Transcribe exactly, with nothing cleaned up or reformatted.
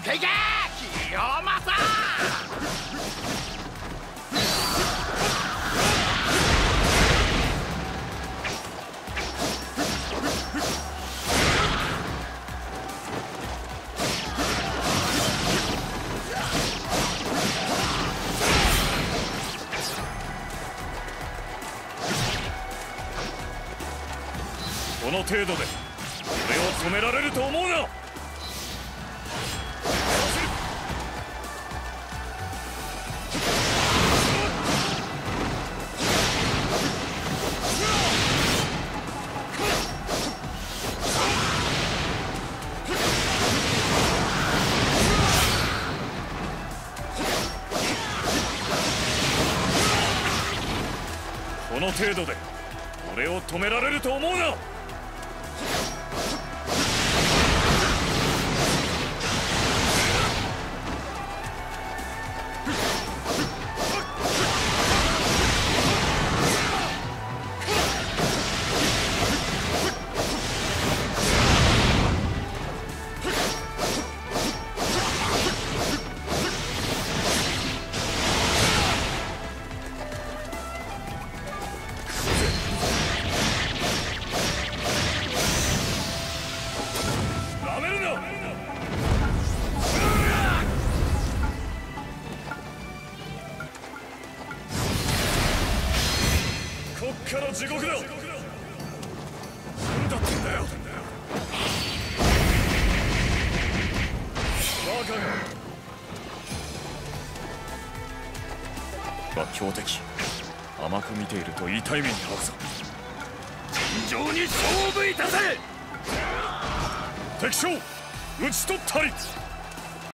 けいけ清正。 この程度で俺を止められると思うな。この程度で俺を止められると思うな。こっから地獄だ。何だってんだよ。バカがは強敵。甘く見ていると痛い目に遭うぞ。尋常に勝負いたせ。敵将討ち取ったり。